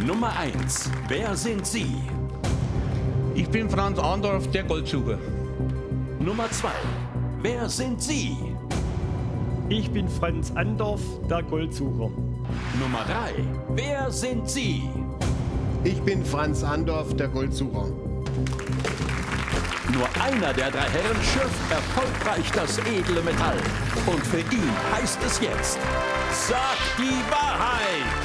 Nummer 1. Wer sind Sie? Ich bin Franz Andorf, der Goldsucher. Nummer 2. Wer sind Sie? Ich bin Franz Andorf, der Goldsucher. Nummer 3. Wer sind Sie? Ich bin Franz Andorf, der Goldsucher. Nur einer der 3 Herren schürft erfolgreich das edle Metall. Und für ihn heißt es jetzt: Sag die Wahrheit!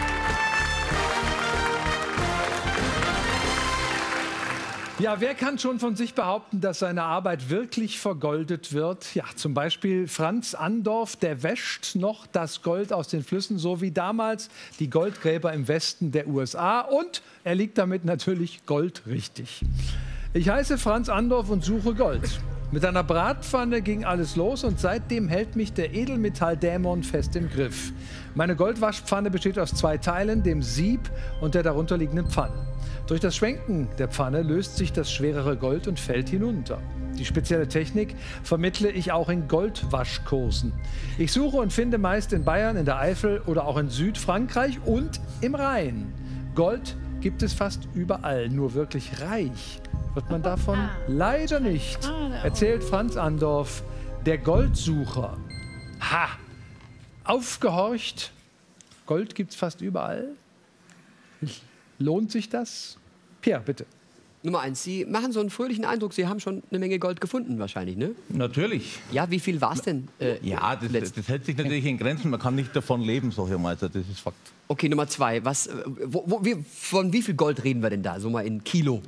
Ja, wer kann schon von sich behaupten, dass seine Arbeit wirklich vergoldet wird? Ja, zum Beispiel Franz Andorf, der wäscht noch das Gold aus den Flüssen, so wie damals die Goldgräber im Westen der USA. Und er liegt damit natürlich goldrichtig. Ich heiße Franz Andorf und suche Gold. Mit einer Bratpfanne ging alles los und seitdem hält mich der Edelmetalldämon fest im Griff. Meine Goldwaschpfanne besteht aus 2 Teilen, dem Sieb und der darunterliegenden Pfanne. Durch das Schwenken der Pfanne löst sich das schwerere Gold und fällt hinunter. Die spezielle Technik vermittle ich auch in Goldwaschkursen. Ich suche und finde meist in Bayern, in der Eifel oder auch in Südfrankreich und im Rhein. Gold gibt es fast überall, nur wirklich reich wird man davon leider nicht, erzählt Franz Andorf, der Goldsucher. Ha! Aufgehorcht, Gold gibt es fast überall. Lohnt sich das? Pierre, bitte. Nummer 1, Sie machen so einen fröhlichen Eindruck, Sie haben schon eine Menge Gold gefunden wahrscheinlich, ne? Natürlich. Ja, wie viel war es denn? Ja, das hält sich natürlich in Grenzen. Man kann nicht davon leben, so hier mal. Also das ist Fakt. Okay, Nummer 2, von wie viel Gold reden wir denn da? So mal in Kilo.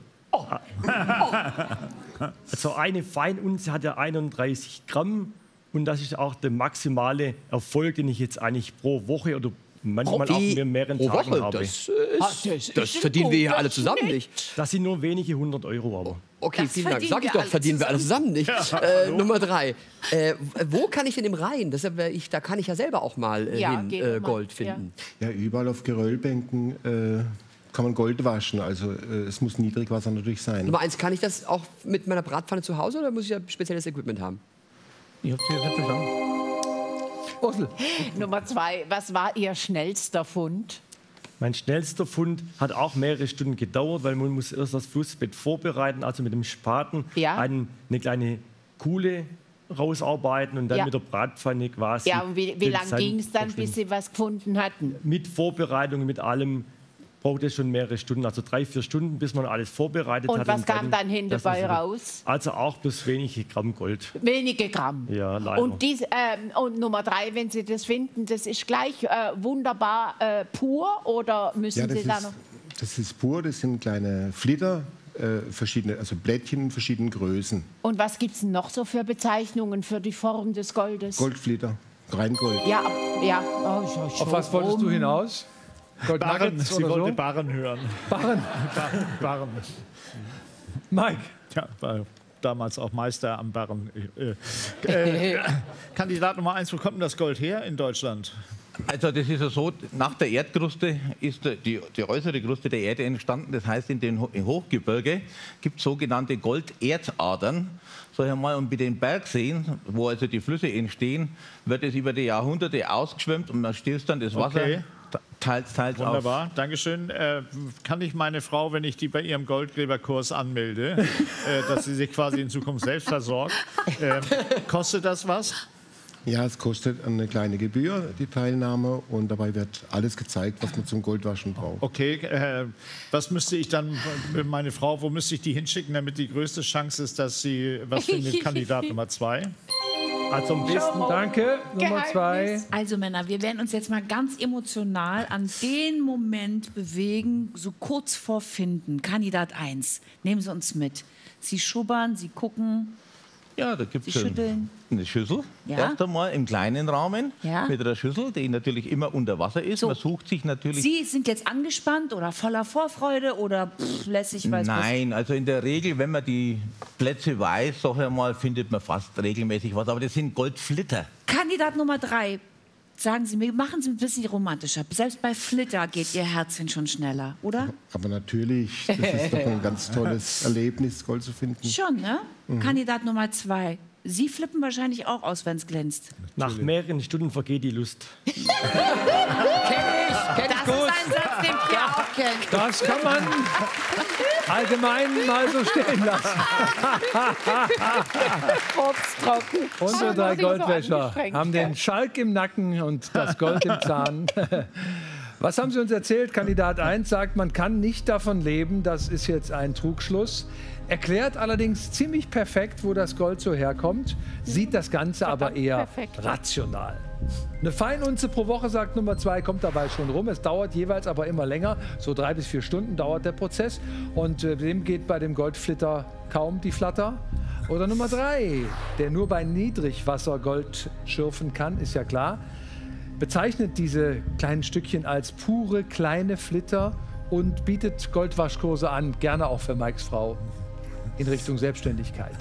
Also eine Feinunze hat ja 31 Gramm. Und das ist auch der maximale Erfolg, den ich jetzt eigentlich pro Woche oder manchmal auch in mehreren Tagen Woche? habe. Das verdienen wir hier alle zusammen nicht. Das sind nur wenige 100 Euro aber. Okay, Das vielen Dank. verdienen Sag ich wir doch, alle verdienen wir alle zusammen nicht. Ja, Nummer 3. Wo kann ich denn im Rhein? Da kann ich ja selber auch mal Gold finden. Ja, überall auf Geröllbänken kann man Gold waschen. Also es muss Niedrigwasser natürlich sein. Nummer 1, kann ich das auch mit meiner Bratpfanne zu Hause oder muss ich ja spezielles Equipment haben? Ich hab's jetzt nicht verstanden. Ursel. Nummer 2, was war Ihr schnellster Fund? Mein schnellster Fund hat auch mehrere Stunden gedauert, weil man muss erst das Flussbett vorbereiten, also mit dem Spaten eine kleine Kuhle rausarbeiten und dann mit der Bratpfanne quasi. Ja, und wie lange ging es dann, bis Sie was gefunden hatten? Mit Vorbereitung, mit allem braucht es schon mehrere Stunden, also 3-4 Stunden, bis man alles vorbereitet hat. Und was kam dann hinterbei raus? Also auch bloß wenige Gramm Gold. Wenige Gramm. Ja, leider. Und Nummer 3, wenn Sie das finden, das ist gleich wunderbar pur oder müssen Sie da noch? Das ist pur, das sind kleine Flitter, verschiedene, also Blättchen in verschiedenen Größen. Und was gibt es noch so für Bezeichnungen für die Form des Goldes? Goldflitter, Reingold. Ja, ja. Auf was wolltest du hinaus? Barren, sie oder wollte so? Barren hören. Barren. Barren. Mike. Ja, war damals auch Meister am Barren. Kandidat Nummer 1, wo kommt denn das Gold her in Deutschland? Also das ist ja so, nach der Erdkruste ist die äußere Kruste der Erde entstanden. Das heißt, im Hochgebirge gibt es sogenannte Golderdadern. Sag ich mal, und bei den Bergseen, wo also die Flüsse entstehen, wird es über die Jahrhunderte ausgeschwemmt und man stößt dann das Wasser teils Wunderbar, auf. Dankeschön. Kann ich meine Frau, wenn ich die bei ihrem Goldgräberkurs anmelde, dass sie sich quasi in Zukunft selbst versorgt, kostet das was? Ja, es kostet eine kleine Gebühr, die Teilnahme, und dabei wird alles gezeigt, was man zum Goldwaschen braucht. Okay, was müsste ich dann, meine Frau, wo müsste ich die hinschicken, damit die größte Chance ist, dass sie was findet, Kandidat Nummer 2? Also am besten, danke. Nummer 2. Also Männer, wir werden uns jetzt mal ganz emotional an den Moment bewegen, so kurz vor Finden. Kandidat 1, nehmen Sie uns mit. Sie schubbern, Sie gucken. Ja, da gibt Sie es schütteln. eine Schüssel, erst einmal im kleinen Rahmen, mit einer Schüssel, die natürlich immer unter Wasser ist. So. Man sucht sich natürlich... Sie sind jetzt angespannt oder voller Vorfreude oder lässig? Nein, also in der Regel, wenn man die Plätze weiß, sag ich mal, findet man fast regelmäßig was. Aber das sind Goldflitter. Kandidat Nummer 3. Sagen Sie mir, machen Sie ein bisschen romantischer. Selbst bei Flitter geht Ihr Herzchen schon schneller, oder? Aber natürlich, das ist doch ein ganz tolles Erlebnis, Gold zu finden. Schon, ne? Kandidat Nummer 2. Sie flippen wahrscheinlich auch aus, wenn es glänzt. Nach mehreren Stunden vergeht die Lust. Okay. Kenn ich gut. Das ist ein Satz, den Pierre auch kennt. Das kann man allgemein mal so stehen lassen. Trocken. Unsere drei So Goldwäscher angestrengt, haben den Schalk im Nacken und das Gold im Zahn. Was haben Sie uns erzählt? Kandidat 1 sagt, man kann nicht davon leben. Das ist jetzt ein Trugschluss. Erklärt allerdings ziemlich perfekt, wo das Gold so herkommt. Sieht das Ganze aber eher rational. Eine Feinunze pro Woche, sagt Nummer 2, kommt dabei schon rum. Es dauert jeweils aber immer länger. So 3 bis 4 Stunden dauert der Prozess. Und dem geht bei dem Goldflitter kaum die Flatter. Oder Nummer 3, der nur bei Niedrigwasser Gold schürfen kann, ist ja klar. Bezeichnet diese kleinen Stückchen als pure kleine Flitter und bietet Goldwaschkurse an, gerne auch für Mikes Frau in Richtung Selbstständigkeit.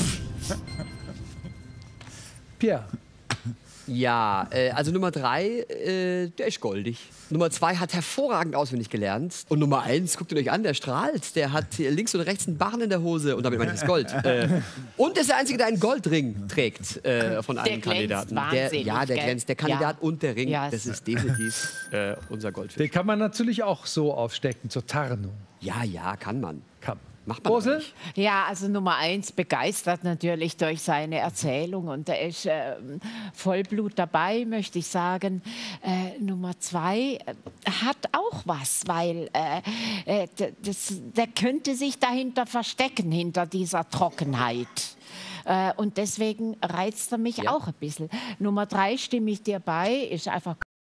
Pierre. Ja, also Nummer 3, der ist goldig. Nummer 2 hat hervorragend auswendig gelernt. Und Nummer 1, guckt ihn euch an, der strahlt. Der hat links und rechts einen Barren in der Hose. Und damit meine ich das Gold. Und ist der Einzige, der einen Goldring trägt von allen Kandidaten. Der glänzt. Der Kandidat und der Ring, das ist definitiv unser Goldfisch. Den kann man natürlich auch so aufstecken, zur Tarnung. Ja, kann man. Macht man nicht. Ja, also Nummer 1 begeistert natürlich durch seine Erzählung und er ist Vollblut dabei, möchte ich sagen. Nummer 2 hat auch was, weil der könnte sich dahinter verstecken, hinter dieser Trockenheit. Und deswegen reizt er mich auch ein bisschen. Nummer 3 stimme ich dir bei, ist einfach